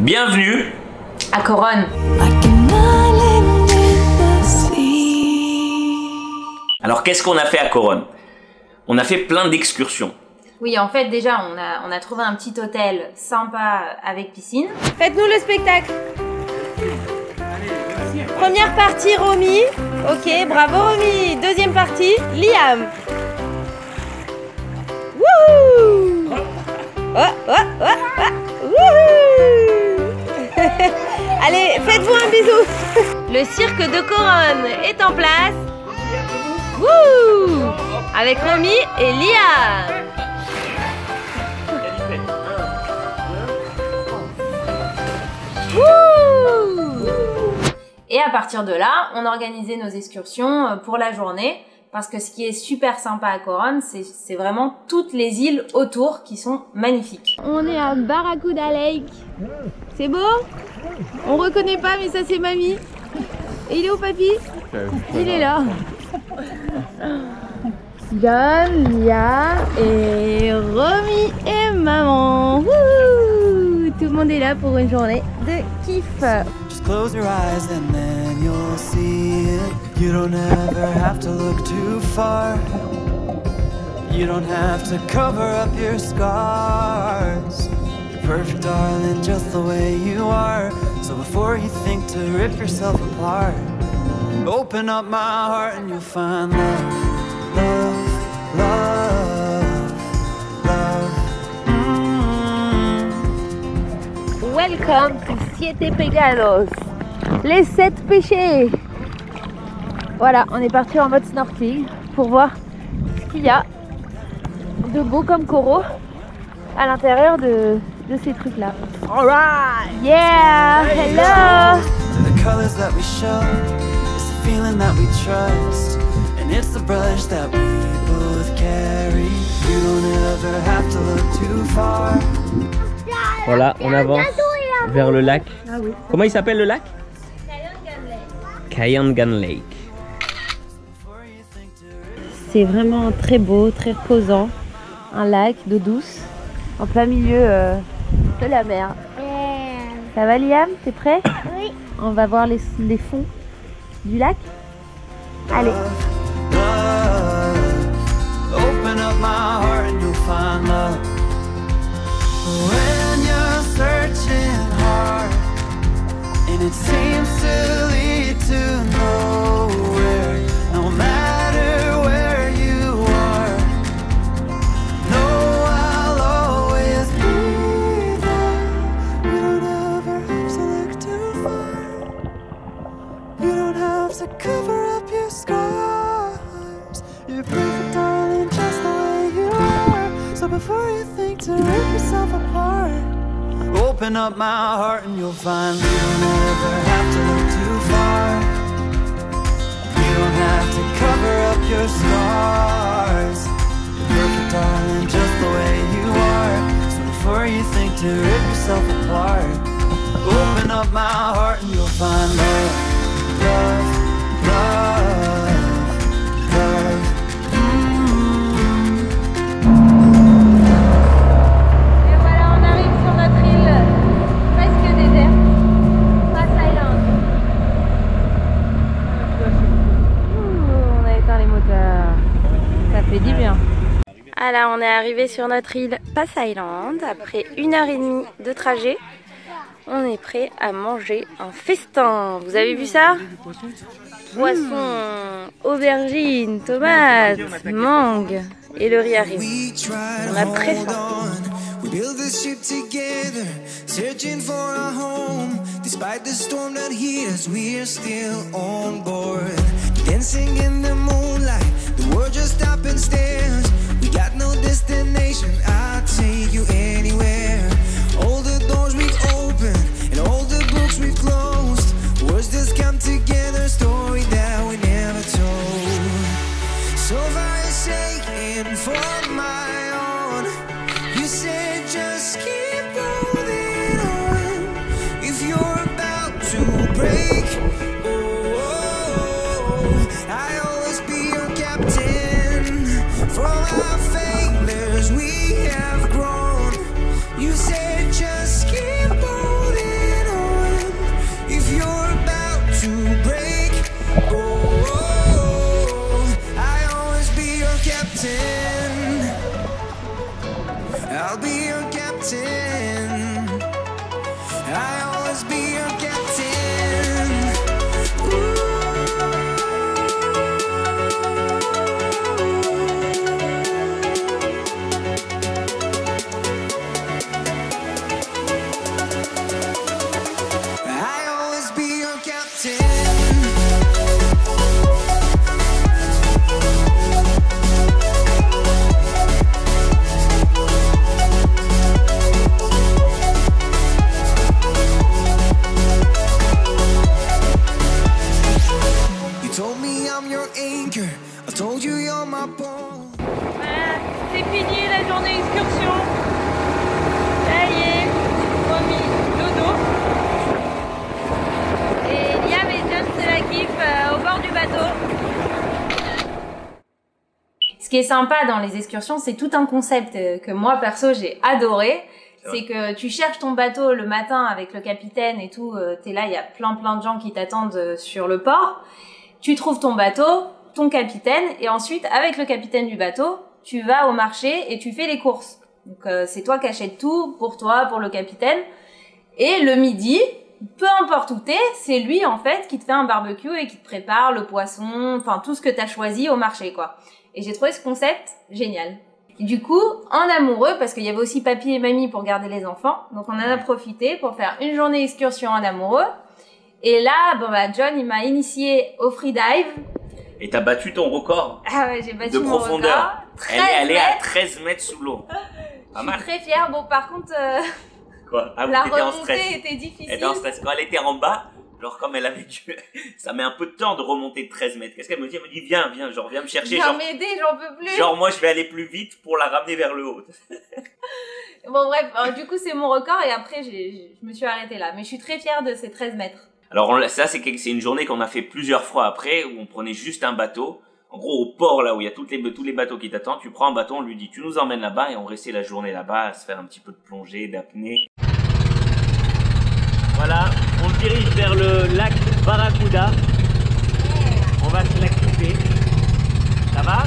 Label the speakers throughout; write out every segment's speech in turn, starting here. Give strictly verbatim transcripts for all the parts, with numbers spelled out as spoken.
Speaker 1: Bienvenue
Speaker 2: à Coronne.
Speaker 1: Alors qu'est-ce qu'on a fait à Coronne? On a fait plein d'excursions.
Speaker 2: Oui, en fait déjà on a, on a trouvé un petit hôtel sympa avec piscine. Faites-nous le spectacle. Première partie Romy. Ok, bravo Romy. Deuxième partie Liam. Wouhou. Oh, oh, oh, oh. Wouhou. Allez, faites-vous un bisou. Le cirque de Coronne est en place. Wouh. Avec Romy et Liam. Et à partir de là, on organisait nos excursions pour la journée, parce que ce qui est super sympa à Coronne, c'est vraiment toutes les îles autour qui sont magnifiques. On est à Barracuda Lake. C'est beau? On reconnaît pas, mais ça c'est mamie. Et il est où papy? Il est là. John, Lia et Romy et maman. Wouhou! Tout le monde est là pour une journée de kiff.
Speaker 3: Just close your eyes and then you'll see it. You don't ever have to look too far. You don't have to cover up your scars. You're perfect, darling, just the way you are. So before you think to rip yourself apart, open up my heart and you'll find love, love, love, love. Mm-hmm.
Speaker 2: Welcome to Siete Pecados, les sept péchés. Voilà, on est parti en mode snorkeling pour voir ce qu'il y a de beau comme coraux à l'intérieur de, de ces trucs là. Alright, yeah, hello.
Speaker 3: The colors that we show, it's the feeling that we trust, and it's the brush that we both carry. You don't ever have to look too far.
Speaker 4: Voilà, on avance vers le lac.
Speaker 2: Ah oui.
Speaker 4: Comment il s'appelle le lac? Kayangan Lake.
Speaker 2: C'est vraiment très beau, très reposant. Un lac d'eau douce en plein milieu euh, de la mer. Ça va Liam? T'es prêt? Oui. On va voir les, les fonds du lac. Allez.
Speaker 3: Love, open up my heart and you'll find love. When you're searching hard and it seems to lead to nowhere, no matter where you are, know I'll always be there. You don't ever have to look too far. You don't have to cover up your scars. You're perfect, darling, just the way you are. So before you think to rip yourself apart, open up my heart and you'll find you don't ever have to look too far. You don't have to cover up your scars. You're perfect, darling, just the way you are. So before you think to rip yourself apart, open up my heart and you'll find love, love, love, love.
Speaker 2: Et voilà, on arrive sur notre île presque déserte, Pass Island. Ouh, on a éteint les moteurs, ça fait du bien. Alors on est arrivé sur notre île Pass Island après une heure et demie de trajet. On est prêt à manger un festin. Vous avez vu ça? Poisson, aubergines, tomates, mangue et le riz arrive. On a très faim.
Speaker 3: We built this ship together, searching for a home. Despite the storm that hit us, we're still on board. Dancing in the moonlight, the world just stopped and stares. We got no destination, I'll take you anywhere. All the doors we've opened and all the books we've closed. Words just come together, story that we never told. So far it's shaking for my own. You said just keep holding on. If you're about to break, oh, oh, oh, I'll always be your captain. always be your captain. I'll always be your captain.
Speaker 2: Voilà, c'est fini la journée excursion. Ça y est, remis dodo. Et Liam et James de la kiff euh, au bord du bateau. Ce qui est sympa dans les excursions, c'est tout un concept que moi perso j'ai adoré. C'est que tu cherches ton bateau le matin avec le capitaine et tout. Euh, T'es là, il y a plein plein de gens qui t'attendent sur le port. Tu trouves ton bateau, ton capitaine, et ensuite, avec le capitaine du bateau, tu vas au marché et tu fais les courses. Donc, euh, c'est toi qui achètes tout pour toi, pour le capitaine. Et le midi, peu importe où t'es, c'est lui, en fait, qui te fait un barbecue et qui te prépare le poisson, enfin, tout ce que t'as choisi au marché, quoi. Et j'ai trouvé ce concept génial. Et du coup, en amoureux, parce qu'il y avait aussi papy et mamie pour garder les enfants, donc on en a profité pour faire une journée excursion en amoureux. Et là, bon bah, John, il m'a initié au freedive.
Speaker 1: Et t'as battu ton record
Speaker 2: Ah ouais, j'ai battu
Speaker 1: de
Speaker 2: mon
Speaker 1: profondeur.
Speaker 2: record.
Speaker 1: Elle est allée à treize mètres sous l'eau. Pas mal.
Speaker 2: Je suis très fière. Bon, par contre, euh,
Speaker 1: Quoi ah,
Speaker 2: la
Speaker 1: t'étais en
Speaker 2: remontée
Speaker 1: stress.
Speaker 2: était difficile.
Speaker 1: Elle était en stress. Quand elle était en bas, genre comme elle avait dû... Ça met un peu de temps de remonter de treize mètres. Qu'est-ce qu'elle me dit? Elle me dit, viens, viens, genre, viens me chercher.
Speaker 2: Viens
Speaker 1: Genre,
Speaker 2: m'aider, j'en peux plus.
Speaker 1: genre, moi, je vais aller plus vite pour la ramener vers le haut.
Speaker 2: Bon, bref, euh, du coup, c'est mon record et après, j'ai, je me suis arrêtée là. Mais je suis très fière de ces treize mètres.
Speaker 1: Alors on, ça, c'est c'est une journée qu'on a fait plusieurs fois après, où on prenait juste un bateau. En gros, au port, là où il y a toutes les, tous les bateaux qui t'attendent, tu prends un bateau, on lui dit, tu nous emmènes là-bas, et on restait la journée là-bas à se faire un petit peu de plongée, d'apnée.
Speaker 4: Voilà, on se dirige vers le lac Barracuda. On va se l'activer. Ça va?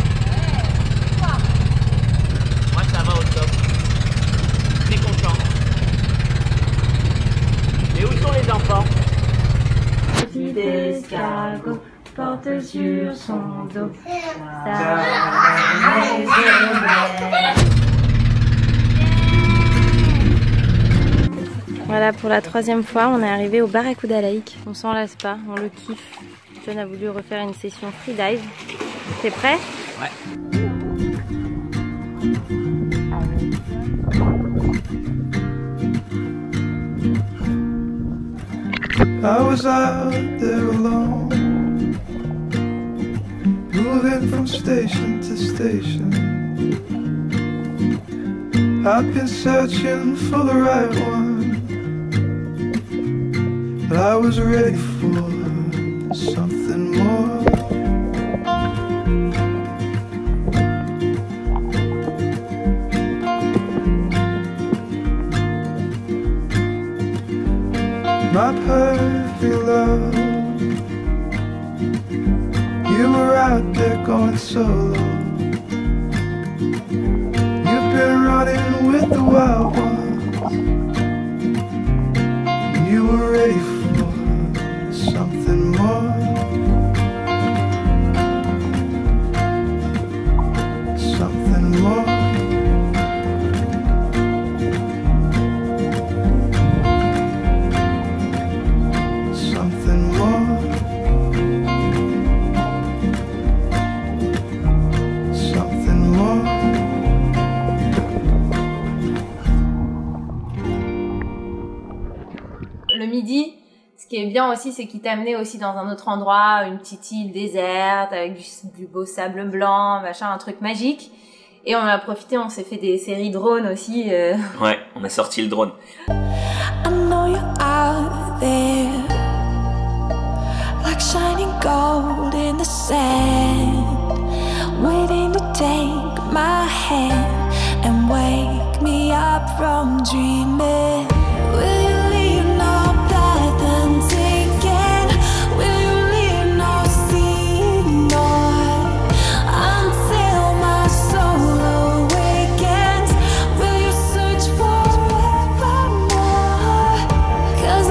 Speaker 4: Moi, ça va au top. Très content. Et où sont les enfants?
Speaker 2: Petit escargot porte sur son dos sa Voilà, pour la troisième fois, on est arrivé au Barracuda Lake. On s'en lasse pas, on le kiffe. John a voulu refaire une session freedive. T'es prêt?
Speaker 1: Ouais.
Speaker 3: I was out there alone, moving from station to station. I've been searching for the right one, but I was ready for something more. My perfect love, you were out there going solo. You've been running with the wild ones, and you were ready for something more. Something more.
Speaker 2: Le midi, ce qui est bien aussi, c'est qu'il t'a amené aussi dans un autre endroit, une petite île déserte avec du, du beau sable blanc, machin, un truc magique. Et on en a profité, on s'est fait des séries drones aussi. Euh...
Speaker 1: Ouais, on a sorti le drone.
Speaker 3: I know you're out there, like shining gold in the sand, waiting to take my hand and wake me up from dreaming. Will you leave no blood untaken? Will you leave no scene until my soul awakens? Will you search forevermore? 'Cause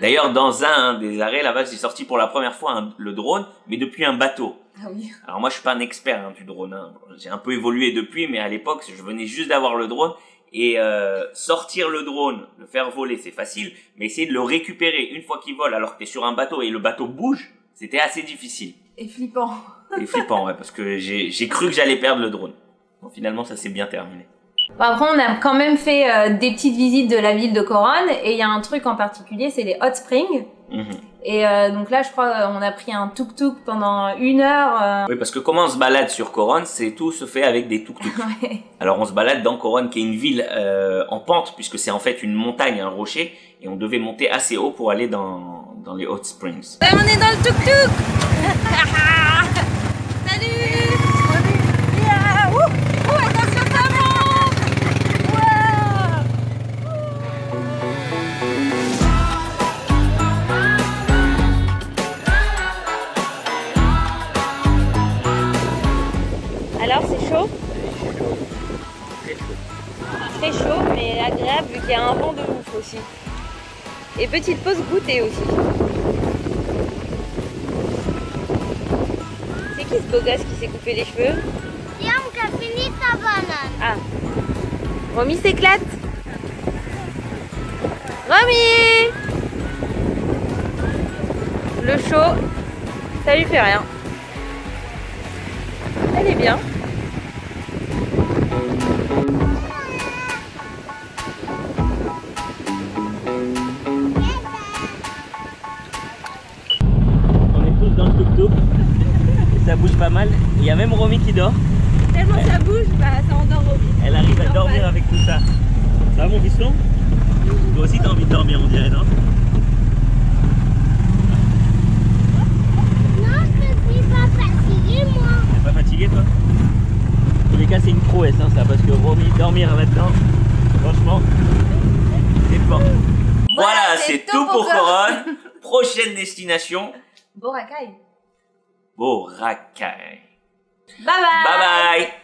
Speaker 1: D'ailleurs, dans un des arrêts, là-bas, j'ai sorti pour la première fois un, le drone, mais depuis un bateau.
Speaker 2: Ah oui.
Speaker 1: Alors moi, je suis pas un expert hein, du drone. Hein. J'ai un peu évolué depuis, mais à l'époque, je venais juste d'avoir le drone. Et euh, sortir le drone, le faire voler, c'est facile. Mais essayer de le récupérer une fois qu'il vole, alors que t'es sur un bateau et le bateau bouge, c'était assez difficile.
Speaker 2: Et flippant.
Speaker 1: Et flippant, ouais, parce que j'ai j'ai cru que j'allais perdre le drone. Bon, finalement, ça s'est bien terminé.
Speaker 2: Bon, après, on a quand même fait euh, des petites visites de la ville de Coron. Et il y a un truc en particulier, c'est les hot springs.
Speaker 1: Mmh.
Speaker 2: Et euh, donc là, je crois, on a pris un tuk-tuk pendant une heure. Euh...
Speaker 1: Oui, parce que comment on se balade sur Coron, c'est tout se fait avec des tuk-tuk.
Speaker 2: Ouais.
Speaker 1: Alors on se balade dans Coron, qui est une ville euh, en pente, puisque c'est en fait une montagne, un rocher, et on devait monter assez haut pour aller dans, dans les hot springs.
Speaker 2: Ouais, on est dans le tuk-tuk. Salut. Yeah. Ouh. Ouh, attention, ça monte. Wow. Alors, c'est chaud? Très chaud, mais agréable vu qu'il y a un vent de ouf aussi. Et petite pause goûter aussi. C'est qui ce beau gosse qui s'est coupé les cheveux?
Speaker 5: Liam qui a fini sa banane.
Speaker 2: Ah, Romy s'éclate. Romy! Le chaud, ça lui fait rien. Elle est bien.
Speaker 4: On est tous dans le tuk-tuk. Et ça bouge pas mal. Il y a même Romy qui dort.
Speaker 2: Tellement ça bouge, bah ça endort Romy.
Speaker 4: Elle arrive à
Speaker 2: Normal.
Speaker 4: dormir avec tout ça. Ça va mon fiston? Toi aussi t'as envie de dormir on dirait, non?
Speaker 5: Non, je suis pas fatiguée, moi.
Speaker 4: T'es pas fatigué toi? En tous les cas c'est une prouesse hein, ça, parce que Romy dormir là-dedans, franchement, c'est fort.
Speaker 1: Voilà, c'est tout pour Coron. Prochaine destination,
Speaker 2: Boracay.
Speaker 1: Boracay.
Speaker 2: Bye bye.
Speaker 1: Bye bye.